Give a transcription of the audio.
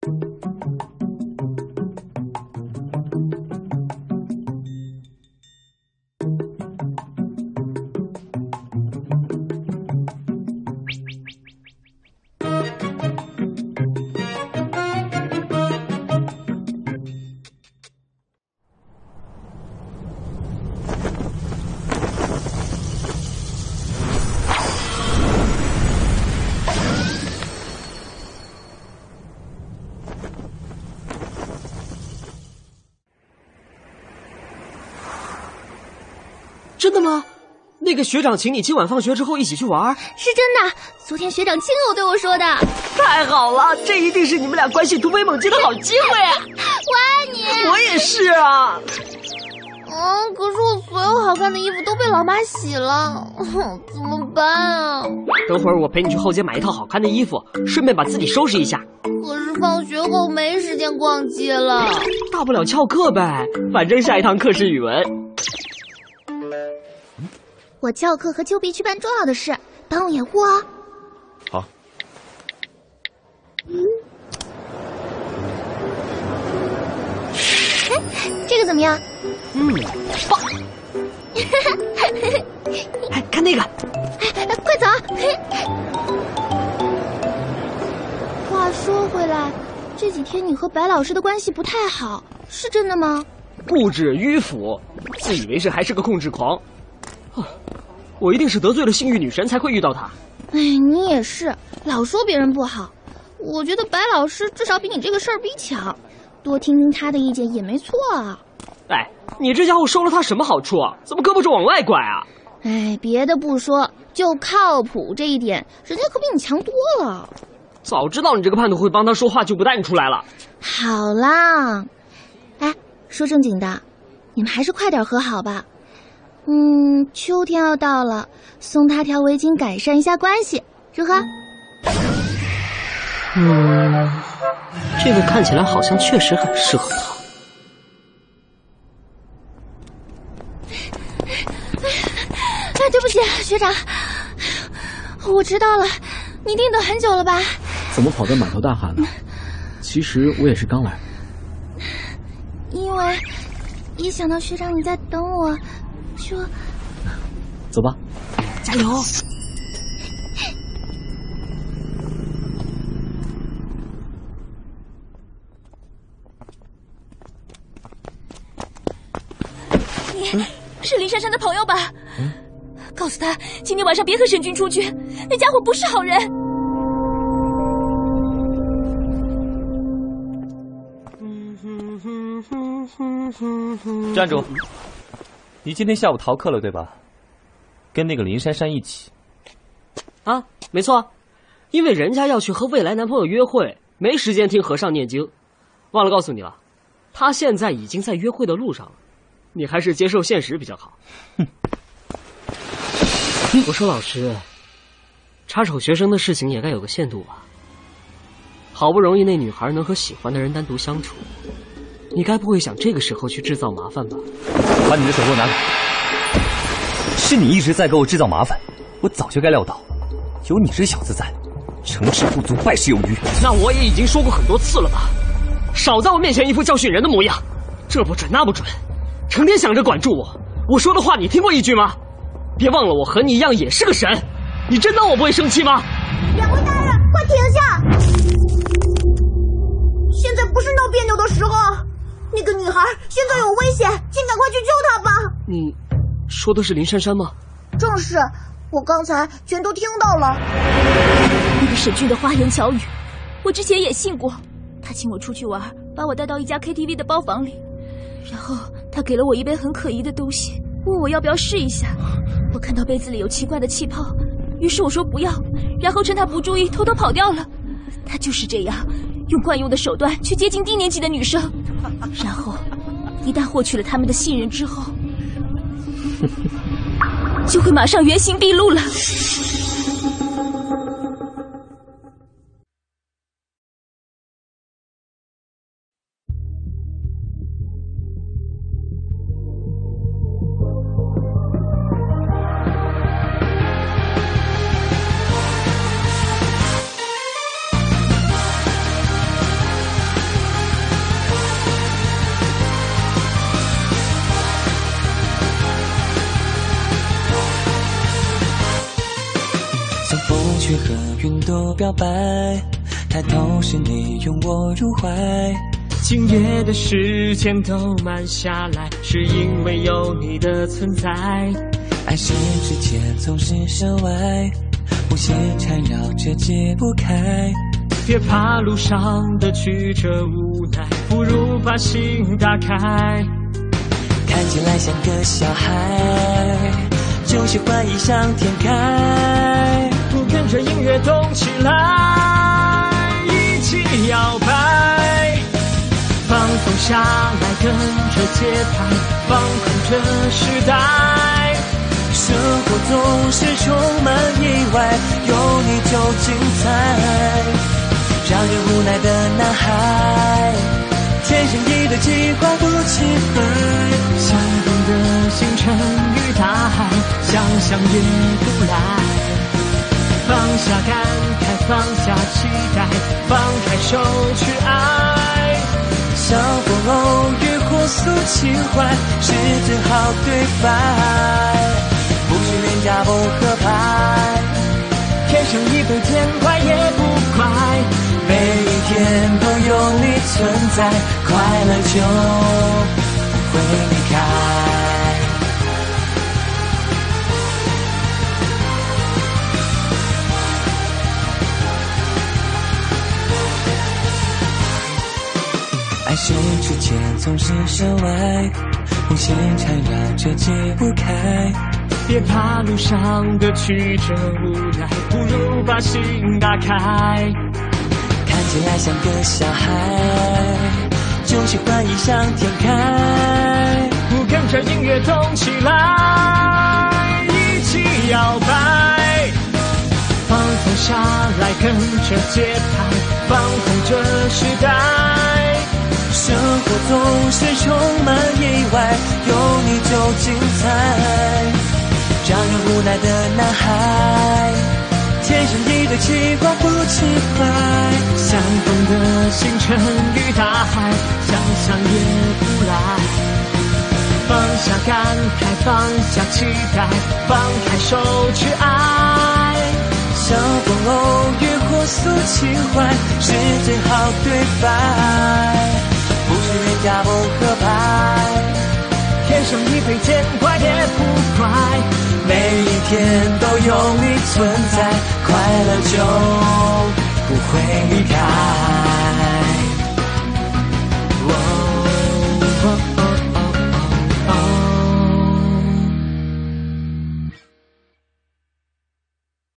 真的吗？那个学长请你今晚放学之后一起去玩？ 是真的，昨天学长亲口对我说的。 太好了，这一定是你们俩关系突飞猛进的好机会啊！ 我爱你。 我也是啊。 可是我所有好看的衣服都被老妈洗了，怎么办啊？ 等会儿我陪你去后街买一套好看的衣服，顺便把自己收拾一下。 可是放学后没时间逛街了。 大不了翘课呗，反正下一堂课是语文。 我翘课和丘比去办重要的事，帮我掩护啊。 好。 这个怎么样？ 棒！哎，看那个！ 快走！话说回来，这几天你和白老师的关系不太好，是真的吗？ 不止迂腐，自以为是还是个控制狂。我一定是得罪了幸运女神才会遇到他。 哎，你也是，老说别人不好。我觉得白老师至少比你这个事儿逼强，多听听他的意见也没错啊。 哎，你这家伙收了他什么好处啊？怎么胳膊肘往外拐啊？ 哎，别的不说，就靠谱这一点，人家可比你强多了。 早知道你这个叛徒会帮他说话，就不带你出来了。 好啦，哎，说正经的，你们还是快点和好吧。秋天要到了，送他条围巾改善一下关系，如何？ 这个看起来好像确实很适合他。 对不起，学长，我知道了，你一定等很久了吧？ 怎么跑得满头大汗呢？其实我也是刚来。 因为一想到学长你在等我，就…… 走吧， 加油！ 你是林珊珊的朋友吧？告诉他今天晚上别和沈军出去，那家伙不是好人。 站住！你今天下午逃课了对吧？跟那个林珊珊一起。 啊，没错，因为人家要去和未来男朋友约会，没时间听和尚念经。忘了告诉你了，他现在已经在约会的路上了，你还是接受现实比较好。我说老师，插手学生的事情也该有个限度吧。好不容易那女孩能和喜欢的人单独相处，你该不会想这个时候去制造麻烦吧？ 把你的手给我拿开！是你一直在给我制造麻烦，我早就该料到，有你这小子在，成事不足败事有余。 那我也已经说过很多次了吧，少在我面前一副教训人的模样，这不准那不准，成天想着管住我。我说的话你听过一句吗？别忘了我和你一样也是个神，你真当我不会生气吗？ 两位大人，快停下！现在不是闹别扭的时候，那个女孩现在有危险，请赶快去救她吧。 你说的是林珊珊吗？ 正是，我刚才全都听到了。 那个沈俊的花言巧语，我之前也信过。他请我出去玩，把我带到一家 KTV 的包房里，然后他给了我一杯很可疑的东西，问我要不要试一下。我看到杯子里有奇怪的气泡，于是我说不要，然后趁他不注意偷偷跑掉了。他就是这样，用惯用的手段去接近低年级的女生，然后一旦获取了他们的信任之后，就会马上原形毕露了。 我表白，抬头是你拥我入怀。 今夜的时间都慢下来，是因为有你的存在。 爱是指尖总是身外，无限缠绕着解不开。 别怕路上的曲折无奈，不如把心打开。 看起来像个小孩，就喜欢异想天开。 不跟着音乐动起来，一起摇摆。放松下来，跟着节拍，放空这时代。 生活总是充满意外，有你就精彩。让人无奈的男孩，天生一对计划不期待。 相同的星辰与大海，想想也不赖。放下感慨，放下期待，放开手去爱。 相逢偶遇或诉情怀，是最好对白。不是冤家不合拍， 天生一对天怪也不怪。 每一天都有你存在，快乐就不会离开。爱是指尖总是身外，无限缠绕着解不开。 别怕路上的曲折无奈，不如把心打开。 看起来像个小孩，就喜欢异想天开。 不跟着音乐动起来，一起摇摆。放松下来，跟着节拍，放空这时代。 生活总是充满意外，有你就精彩。让人无奈的男孩，天生一对计划不期待。 相同的星辰与大海，想想也不赖。放下感慨，放下期待，放开手去爱。 相逢偶遇或诉情怀，是最好对白。不是冤家不合拍， 天生一对见怪也不怪。 每一天都有你存在，快乐就不会离开。